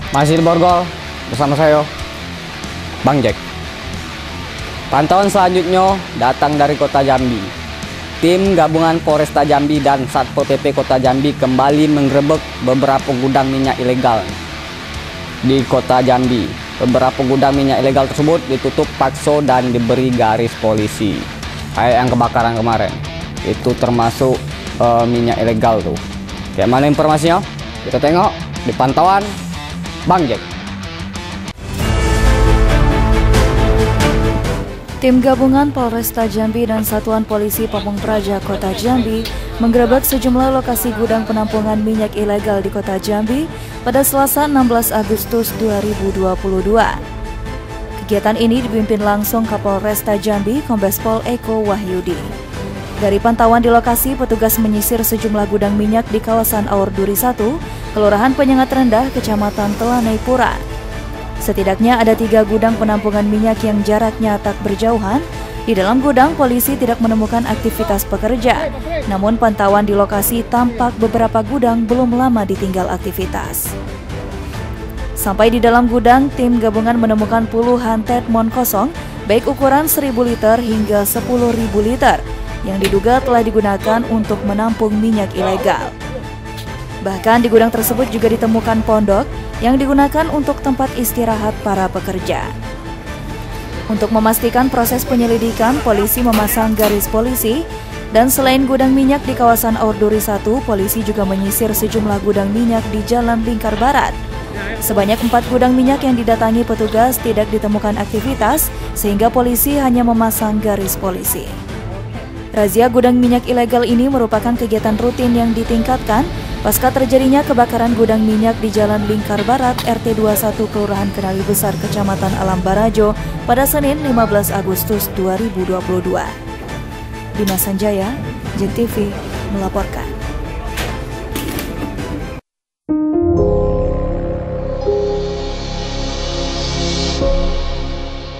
Masih di Borgol, bersama saya, Bang Jack. Pantauan selanjutnya datang dari Kota Jambi. Tim gabungan Polresta Jambi dan Satpol PP Kota Jambi kembali menggerebek beberapa gudang minyak ilegal di Kota Jambi. Beberapa gudang minyak ilegal tersebut ditutup paksa dan diberi garis polisi. Kayak yang kebakaran kemarin, itu termasuk minyak ilegal tuh. Kayak mana informasinya? Kita tengok di pantauan Bang Jack. Tim gabungan Polresta Jambi dan Satuan Polisi Pamung Praja Kota Jambi menggerebek sejumlah lokasi gudang penampungan minyak ilegal di Kota Jambi pada Selasa 16 Agustus 2022. Kegiatan ini dipimpin langsung Kapolresta Jambi Kombes Pol Eko Wahyudi. Dari pantauan di lokasi, petugas menyisir sejumlah gudang minyak di kawasan Aur Duri 1, Kelurahan Penyengat Rendah, Kecamatan Telanai Pura. Setidaknya ada 3 gudang penampungan minyak yang jaraknya tak berjauhan. Di dalam gudang, polisi tidak menemukan aktivitas pekerja. Namun pantauan di lokasi tampak beberapa gudang belum lama ditinggal aktivitas. Sampai di dalam gudang, tim gabungan menemukan puluhan tetmon kosong, baik ukuran 1000 liter hingga 10.000 liter, yang diduga telah digunakan untuk menampung minyak ilegal. Bahkan di gudang tersebut juga ditemukan pondok yang digunakan untuk tempat istirahat para pekerja. Untuk memastikan proses penyelidikan, polisi memasang garis polisi, dan selain gudang minyak di kawasan Aur Duri 1, polisi juga menyisir sejumlah gudang minyak di Jalan Lingkar Barat. Sebanyak 4 gudang minyak yang didatangi petugas tidak ditemukan aktivitas, sehingga polisi hanya memasang garis polisi. Razia gudang minyak ilegal ini merupakan kegiatan rutin yang ditingkatkan pasca terjadinya kebakaran gudang minyak di Jalan Lingkar Barat RT 21 Kelurahan Kenali Besar Kecamatan Alam Barajo pada Senin 15 Agustus 2022. Dimas Sanjaya, JEK TV melaporkan.